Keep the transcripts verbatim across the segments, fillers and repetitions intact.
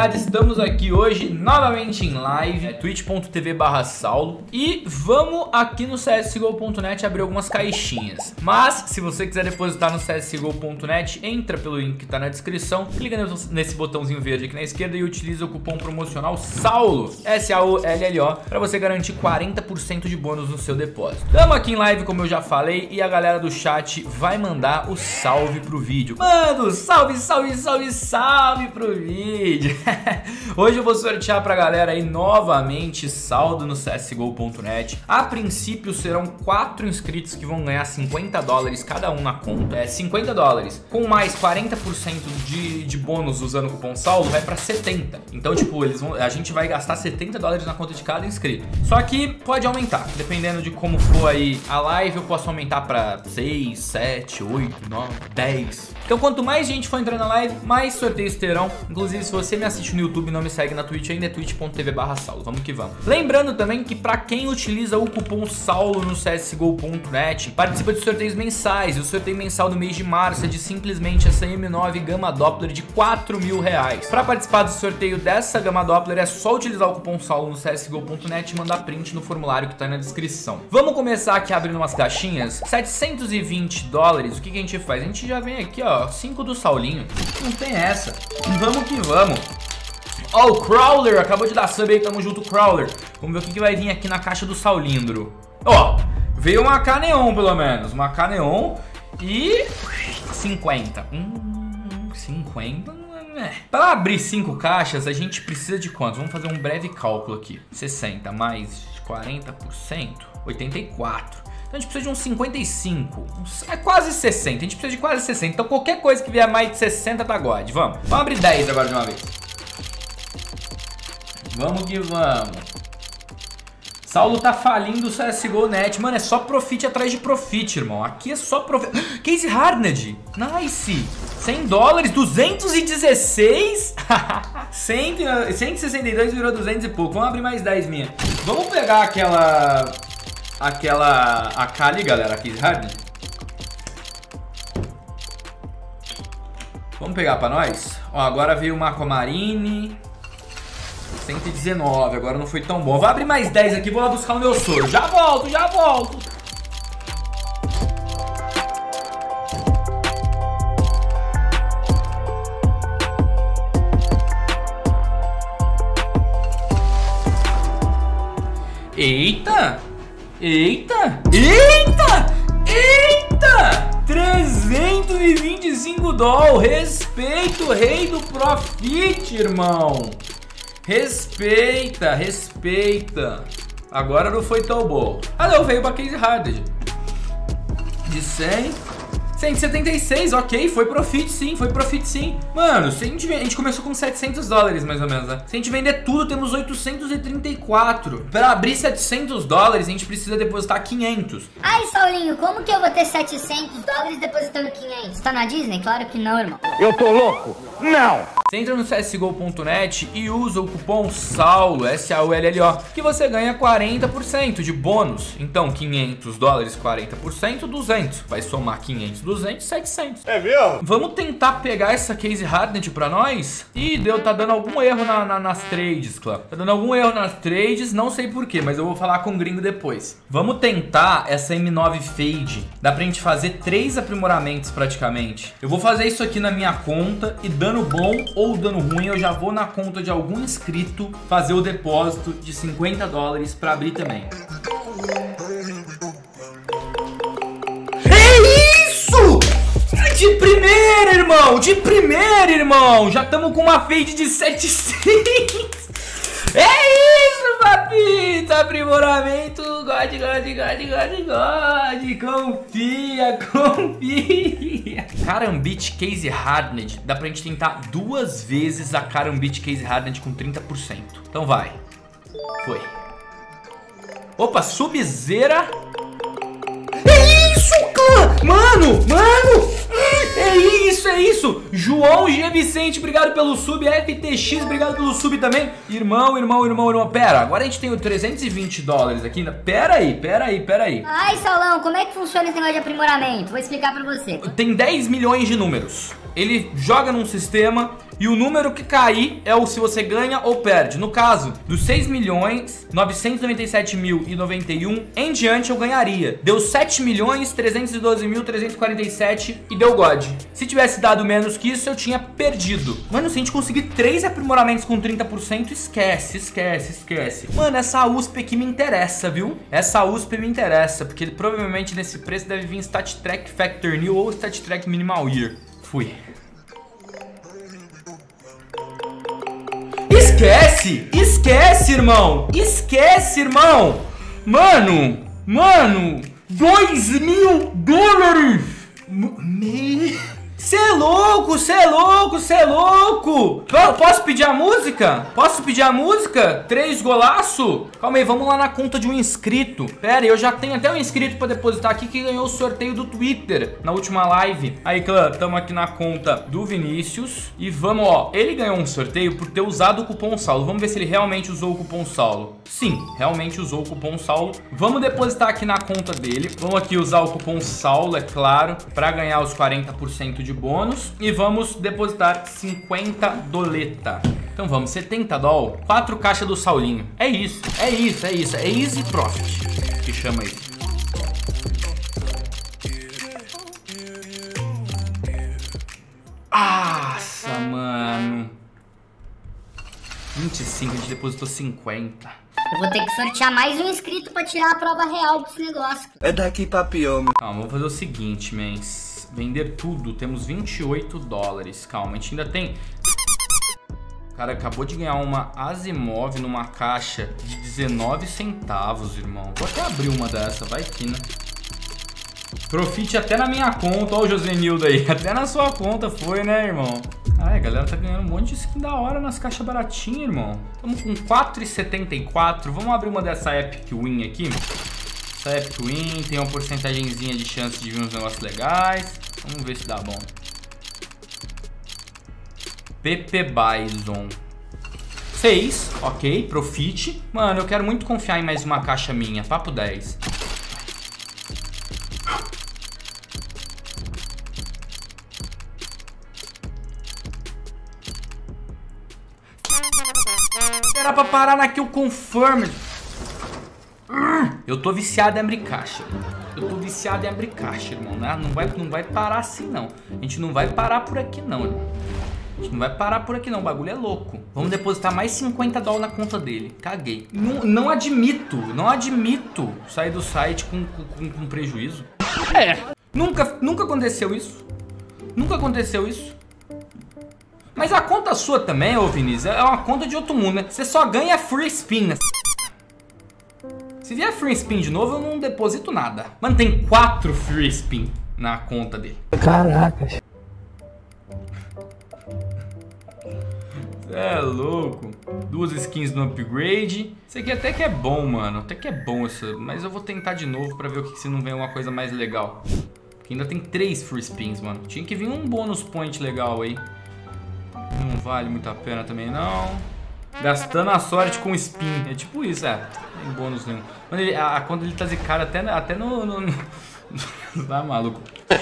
rapaziada, estamos aqui hoje novamente em live, é twitch ponto tv barra saulo. E vamos aqui no C S G O ponto net abrir algumas caixinhas. Mas, se você quiser depositar no C S G O ponto net, entra pelo link que tá na descrição, clica nesse botãozinho verde aqui na esquerda e utiliza o cupom promocional SAULO, S A U L L O, pra você garantir quarenta por cento de bônus no seu depósito. Tamo aqui em live, como eu já falei, e a galera do chat vai mandar o salve pro vídeo. Mano, salve, salve, salve, salve pro vídeo. Hoje eu vou sortear pra galera aí novamente saldo no C S G O ponto net. A princípio serão quatro inscritos que vão ganhar cinquenta dólares cada um na conta. É cinquenta dólares com mais quarenta por cento de, de bônus usando o cupom SAULO vai pra setenta. Então, tipo, eles vão, a gente vai gastar setenta dólares na conta de cada inscrito. Só que pode aumentar, dependendo de como for aí a live, eu posso aumentar pra seis, sete, oito, nove, dez. Então, quanto mais gente for entrando na live, mais sorteios terão. Inclusive, se você me assiste no YouTube e não me segue na Twitch ainda, é twitch ponto tv barra saulo. Vamos que vamos. Lembrando também que pra quem utiliza o cupom SAULO no C S G O ponto net, participa de sorteios mensais. E o sorteio mensal do mês de março é de simplesmente essa M nove Gamma Doppler de quatro mil reais. Pra participar do sorteio dessa Gamma Doppler, é só utilizar o cupom SAULO no C S G O ponto net e mandar print no formulário que tá na descrição. Vamos começar aqui abrindo umas caixinhas. setecentos e vinte dólares, o que, que a gente faz? A gente já vem aqui, ó, cinco do Saulinho. Não tem essa. Vamos que vamos. Ó, oh, o Crawler acabou de dar sub aí, tamo junto, Crawler. Vamos ver o que, que vai vir aqui na caixa do Saulindro. Ó, oh, veio uma K Neon pelo menos. Uma K Neon e cinquenta. Hum, cinquenta. É. Para abrir cinco caixas, a gente precisa de quantos? Vamos fazer um breve cálculo aqui. sessenta mais quarenta por cento, oitenta e quatro. Então a gente precisa de uns cinquenta e cinco. É quase sessenta. A gente precisa de quase sessenta. Então qualquer coisa que vier mais de sessenta tá God. Vamos. Vamos abrir dez agora de uma vez. Vamos que vamos. Saulo tá falindo o C S G O net. Mano, é só profit atrás de profit, irmão. Aqui é só profit. Casey Harned. Nice. cem dólares. duzentos e dezesseis. cento e sessenta e dois virou duzentos e pouco. Vamos abrir mais dez minha. Vamos pegar aquela... Aquela... A K ali, galera. Casey Harned. Vamos pegar pra nós. Ó, agora veio uma Aquamarine. cento e dezenove, agora não foi tão bom. Vou abrir mais dez aqui, vou lá buscar o meu soro. Já volto, já volto. Eita! Eita! Eita! Eita! trezentos e vinte e cinco dólares. Respeito o rei do profit, irmão. Respeita, respeita. Agora não foi tão bom. Ah não, veio pra Casey Harned. De cem. cento e setenta e seis, ok, foi profit sim, foi profit sim. Mano, se a gente, a gente começou com setecentos dólares mais ou menos, né? Se a gente vender tudo, temos oitocentos e trinta e quatro. Pra abrir setecentos dólares, a gente precisa depositar quinhentos. Ai, Saulinho, como que eu vou ter setecentos dólares depositando quinhentos? Tá na Disney? Claro que não, irmão. Eu tô louco? Não! Você entra no C S G O ponto net e usa o cupom SAULO, S A U L L O, que você ganha quarenta por cento de bônus. Então, quinhentos dólares, quarenta por cento, duzentos. Vai somar quinhentos, duzentos, setecentos. É mesmo? Vamos tentar pegar essa Casey Harned pra nós? Ih, deu, tá dando algum erro na, na, nas trades, clã. Tá dando algum erro nas trades, não sei porquê, mas eu vou falar com o gringo depois. Vamos tentar essa M nove Fade. Dá pra gente fazer três aprimoramentos praticamente. Eu vou fazer isso aqui na minha conta e dando bom ou dando ruim, eu já vou na conta de algum inscrito fazer o depósito de cinquenta dólares pra abrir também. É isso! De primeira, irmão! De primeira, irmão! Já estamos com uma fade de setecentos. É isso, papito! Aprimoramento, God, God, God, God, God. Confia, confia. Karambit Casey Harned. Dá pra gente tentar duas vezes a Karambit Casey Harned com trinta por cento. Então vai. Foi. Opa, Subzera. É isso, clã! Mano, mano! É isso, é isso. João G. Vicente, obrigado pelo sub. F T X, obrigado pelo sub também. Irmão, irmão, irmão, irmão. Pera, agora a gente tem o trezentos e vinte dólares aqui. Pera aí, pera aí, pera aí. Ai, Saulão, como é que funciona esse negócio de aprimoramento? Vou explicar pra você. Tem dez milhões de números. Ele joga num sistema e o número que cair é o se você ganha ou perde. No caso, dos seis milhões novecentos e noventa e sete mil e noventa e um em diante eu ganharia. Deu sete milhões trezentos e doze mil trezentos e quarenta e sete e deu God. Se tivesse dado menos que isso, eu tinha perdido. Mano, se a gente conseguir três aprimoramentos com trinta por cento, esquece, esquece, esquece. Mano, essa U S P aqui me interessa, viu? Essa U S P me interessa, porque provavelmente nesse preço deve vir Stat Track Factor New ou Stat Track Minimal Year. Fui. Esquece! Esquece, irmão! Esquece, irmão! Mano! Mano! Dois mil dólares! Me... Cê é louco! Cê é louco! Cê é louco! Posso pedir a música? Posso pedir a música? Três golaço? Calma aí, vamos lá na conta de um inscrito. Pera aí, eu já tenho até um inscrito pra depositar aqui que ganhou o sorteio do Twitter na última live. Aí, clã, tamo aqui na conta do Vinícius. E vamos, ó, ele ganhou um sorteio por ter usado o cupom Saulo. Vamos ver se ele realmente usou o cupom Saulo. Sim, realmente usou o cupom Saulo. Vamos depositar aqui na conta dele. Vamos aqui usar o cupom Saulo, é claro, pra ganhar os quarenta por cento de bônus. E vamos depositar cinquenta doleta. Então vamos, setenta doll, quatro caixas do Saulinho. É isso, é isso, é isso. É easy profit que chama isso. Nossa, mano. vinte e cinco, a gente depositou cinquenta. Eu vou ter que sortear mais um inscrito pra tirar a prova real desse negócio. É daqui pra pior, Calma, vamos fazer o seguinte, mens. Vender tudo, temos vinte e oito dólares. Calma, a gente ainda tem... O cara acabou de ganhar uma Asimov numa caixa de dezenove centavos, irmão. Vou até abrir uma dessa, vai que, né? Profit até na minha conta. Ó o Josenildo aí. Até na sua conta foi, né, irmão? Ai, a galera tá ganhando um monte de skin da hora nas caixas baratinhas, irmão. Estamos com quatro e setenta e quatro. Vamos abrir uma dessa Epic Win aqui. Essa Epic Win tem uma porcentagemzinha de chance de vir uns negócios legais. Vamos ver se dá bom. P P Bison seis, ok, Profit. Mano, eu quero muito confiar em mais uma caixa minha. Papo dez. Era pra parar naquele Confirmed. Eu tô viciado em abrir caixa. Eu tô viciado em abrir caixa, irmão. Não vai, não vai parar assim, não. A gente não vai parar por aqui, não, irmão. A gente não vai parar por aqui não, o bagulho é louco. Vamos depositar mais cinquenta dólares na conta dele. Caguei. Não, não admito, não admito sair do site com, com, com prejuízo. É. Nunca, nunca aconteceu isso. Nunca aconteceu isso. Mas a conta sua também, ô Vinícius, é uma conta de outro mundo, né? Você só ganha free spin, né? Se vier free spin de novo, eu não deposito nada. Mano, tem quatro free spin na conta dele. Caracas. É louco. Duas skins no upgrade. Isso aqui até que é bom, mano. Até que é bom isso. Mas eu vou tentar de novo pra ver o que se não vem uma coisa mais legal. Porque ainda tem três free spins, mano. Tinha que vir um bônus point legal aí. Não vale muito a pena também, não. Gastando a sorte com spin. É tipo isso, é. Tem bônus nenhum. Mano, ele, a, a conta dele tá zicada até, até no... no, no... Tá maluco.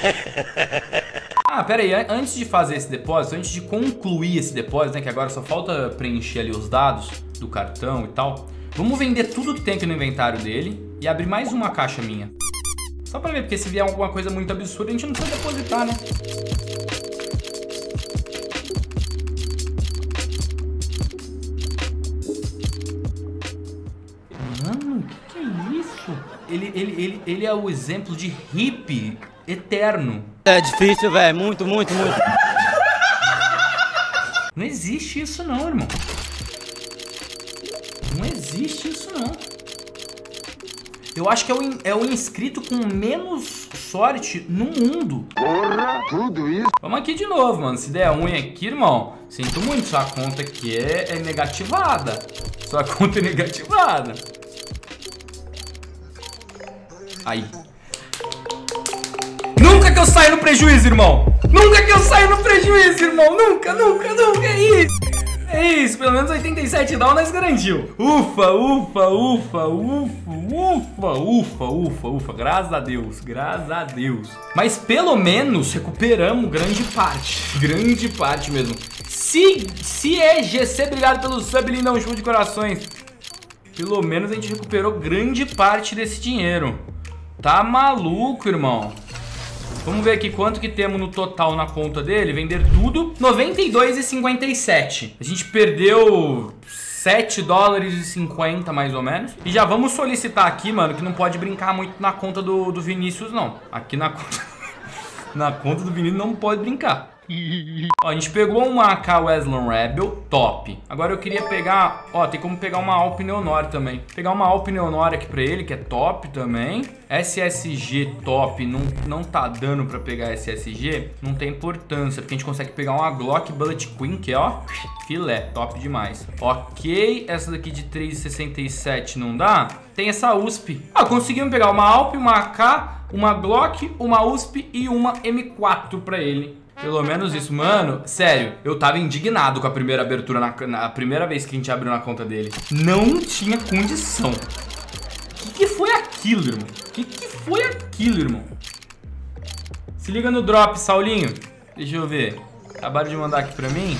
Ah, pera aí, antes de fazer esse depósito, antes de concluir esse depósito, né, que agora só falta preencher ali os dados do cartão e tal, vamos vender tudo que tem aqui no inventário dele e abrir mais uma caixa minha. Só pra ver, porque se vier alguma coisa muito absurda, a gente não precisa depositar, né? Mano, o que, que é isso? Ele, ele, ele, ele é o exemplo de hippie eterno. É difícil, velho. Muito, muito, muito. Não existe isso não, irmão. Não existe isso não. Eu acho que é o, é o inscrito com menos sorte no mundo. Porra, tudo isso. Vamos aqui de novo, mano. Se der ruim aqui, irmão, sinto muito. Sua conta aqui é, é negativada. Sua conta é negativada. Aí. Nunca que eu saio no prejuízo, irmão. Nunca que eu saio no prejuízo, irmão. Nunca, nunca, nunca. É isso. É isso, pelo menos oitenta e sete dólares garantiu. Ufa, ufa, ufa, ufa, ufa, ufa, ufa, ufa. Graças a Deus, graças a Deus. Mas pelo menos recuperamos grande parte. Grande parte mesmo. Se, se é G C, obrigado pelo sub, lindão, show de corações. Pelo menos a gente recuperou grande parte desse dinheiro. Tá maluco, irmão. Vamos ver aqui quanto que temos no total na conta dele. Vender tudo, noventa e dois e cinquenta e sete. A gente perdeu sete dólares e cinquenta mais ou menos. E já vamos solicitar aqui, mano, que não pode brincar muito na conta do, do Vinícius, não. Aqui na conta... na conta do Vinícius não pode brincar. Ó, a gente pegou uma A K Wesleyan Rebel, top. Agora eu queria pegar, ó, tem como pegar uma Alp Neonor também. Pegar uma Alp Neonor aqui pra ele, que é top também. S S G top, não, não tá dando pra pegar S S G, não tem importância, porque a gente consegue pegar uma Glock Bullet Queen, que é, ó, filé, top demais. Ok, essa daqui de três e sessenta e sete não dá. Tem essa U S P. Ah, conseguimos pegar uma Alp, uma A K, uma Glock, uma U S P e uma M quatro pra ele. Pelo menos isso, mano, sério, eu tava indignado com a primeira abertura, na, na primeira vez que a gente abriu na conta dele. Não tinha condição. O que, que foi aquilo, irmão? O que, que foi aquilo, irmão? Se liga no drop, Saulinho. Deixa eu ver. Acabaram de mandar aqui pra mim.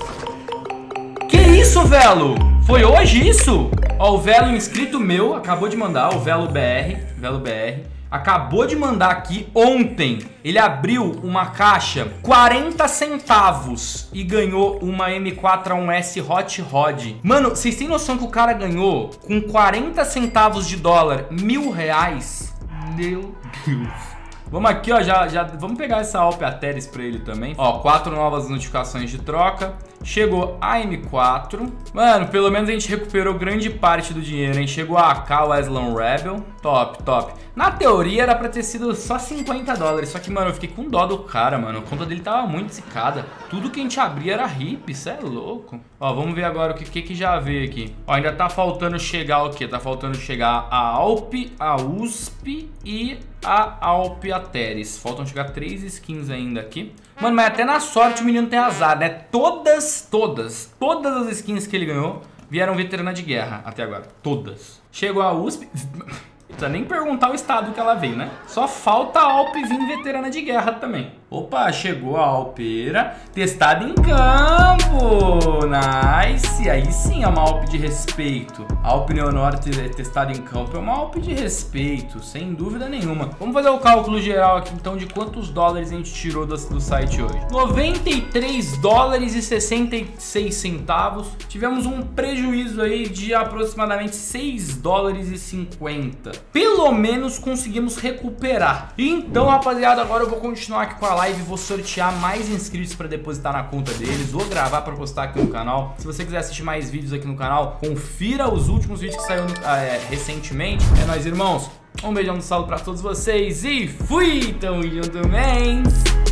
Que isso, Velo? Foi hoje isso? Ó, o Velo inscrito meu acabou de mandar, o Velo B R, Velo B R. Acabou de mandar aqui ontem. Ele abriu uma caixa quarenta centavos e ganhou uma M quatro A um S Hot Rod. Mano, vocês têm noção que o cara ganhou com quarenta centavos de dólar mil reais? Meu Deus. Vamos aqui, ó, já, já vamos pegar essa Alp Ateris pra ele também. Ó, quatro novas notificações de troca. Chegou a M quatro. Mano, pelo menos a gente recuperou grande parte do dinheiro, hein? Chegou a A K Wesleyan Rebel. Top, top. Na teoria era pra ter sido só cinquenta dólares. Só que, mano, eu fiquei com dó do cara, mano. A conta dele tava muito zicada. Tudo que a gente abria era hip, isso é louco. Ó, vamos ver agora o que, que, que já veio aqui. Ó, ainda tá faltando chegar o quê? Tá faltando chegar a Alp, a U S P e a Alp Ateris. Faltam chegar três skins ainda aqui. Mano, mas até na sorte o menino tem azar, né? Todas, todas, todas as skins que ele ganhou vieram veterana de guerra até agora. Todas. Chegou a U S P... Não precisa nem perguntar o estado que ela veio, né? Só falta a Alp vir veterana de guerra também. Opa, chegou a Alpeira. Testada em campo. Nice. Aí sim é uma Alp de respeito. A Alp Neonor testada em campo é uma Alp de respeito, sem dúvida nenhuma. Vamos fazer o cálculo geral aqui, então, de quantos dólares a gente tirou do, do site hoje. noventa e três dólares e sessenta e seis centavos. Tivemos um prejuízo aí de aproximadamente seis dólares e cinquenta. Pelo menos conseguimos recuperar. Então, rapaziada, agora eu vou continuar aqui com a live. Vou sortear mais inscritos para depositar na conta deles. Vou gravar para postar aqui no canal. Se você quiser assistir mais vídeos aqui no canal, confira os últimos vídeos que saíram é, recentemente. É nóis, irmãos. Um beijão no saldo para todos vocês e fui! Tamo junto, mens!